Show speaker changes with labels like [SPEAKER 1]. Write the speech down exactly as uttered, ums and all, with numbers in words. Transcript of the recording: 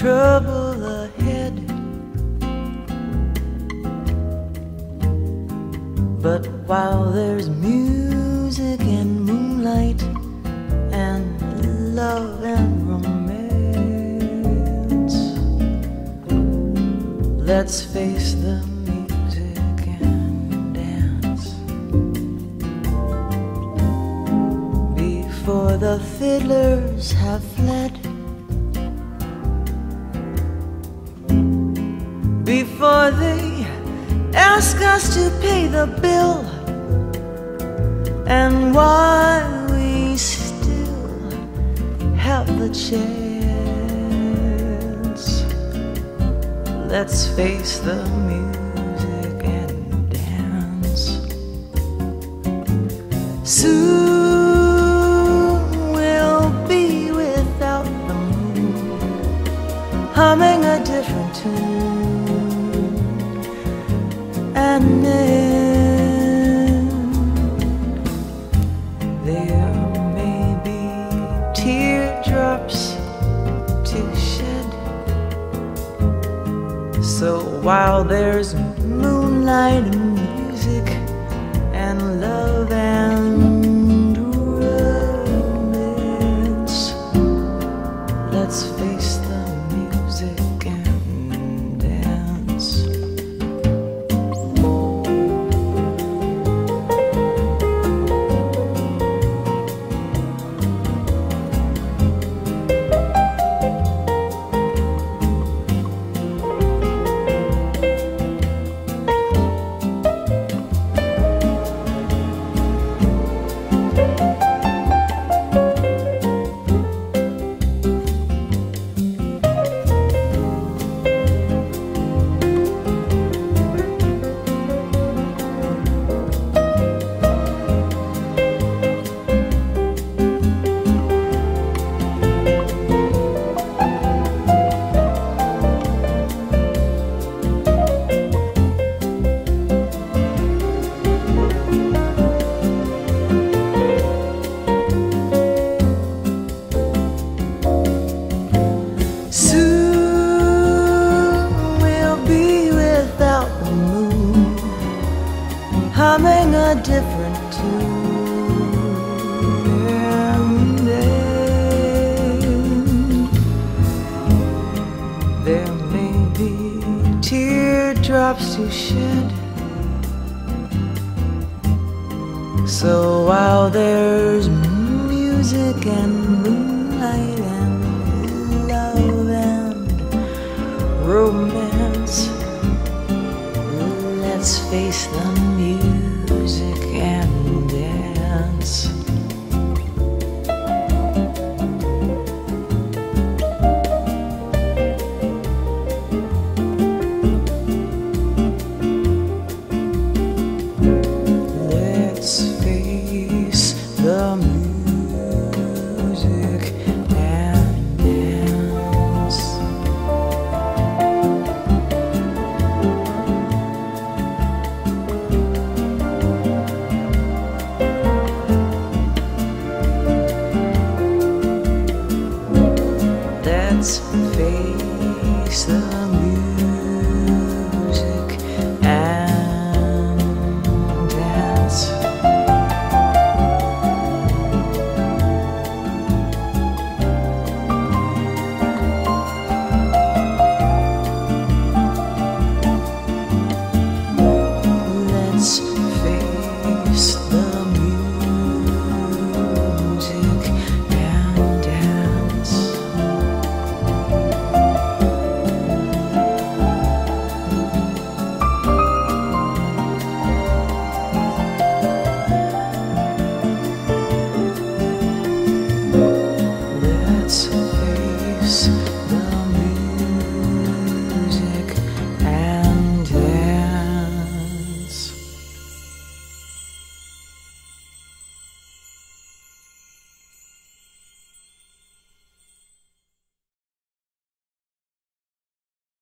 [SPEAKER 1] trouble ahead, but while there's music and moonlight and love and romance, let's face the music and dance. Before the fiddlers have fled, before they ask us to pay the bill, and while we still have the chance, let's face the music and dance. Soon we'll be without the moon, humming a different tune. And then there may be teardrops to shed. So while there's moonlight and music and love and romance, let's face the music and dance. Humming a different tune, and then there may be teardrops to shed. So while there's music and moonlight and love and romance, let's face the music and dance. Let's face the music and dance. Let's face the music.